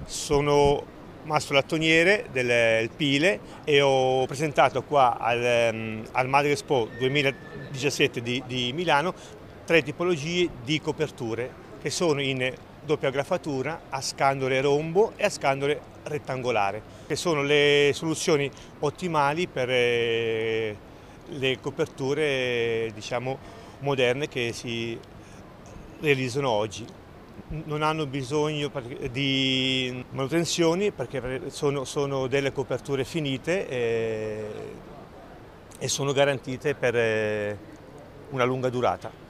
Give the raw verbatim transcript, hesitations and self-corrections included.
Sono Mastro Lattoniere del Pile e ho presentato qua al, al Madre Expo duemiladiciassette di, di Milano tre tipologie di coperture che sono in doppia graffatura, a scandole rombo e a scandole rettangolare, che sono le soluzioni ottimali per eh, le coperture, diciamo, moderne che si realizzano oggi. Non hanno bisogno di manutenzioni perché sono, sono delle coperture finite e, e sono garantite per una lunga durata.